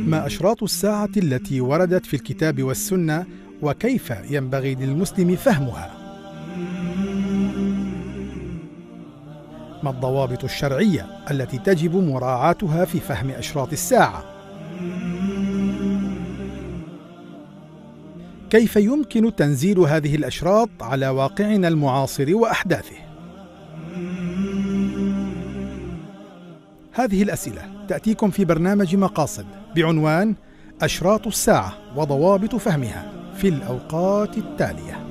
ما أشراط الساعة التي وردت في الكتاب والسنة، وكيف ينبغي للمسلم فهمها؟ ما الضوابط الشرعية التي تجب مراعاتها في فهم أشراط الساعة؟ كيف يمكن تنزيل هذه الأشراط على واقعنا المعاصر وأحداثه؟ هذه الأسئلة تأتيكم في برنامج مقاصد بعنوان أشراط الساعة وضوابط فهمها في الأوقات التالية.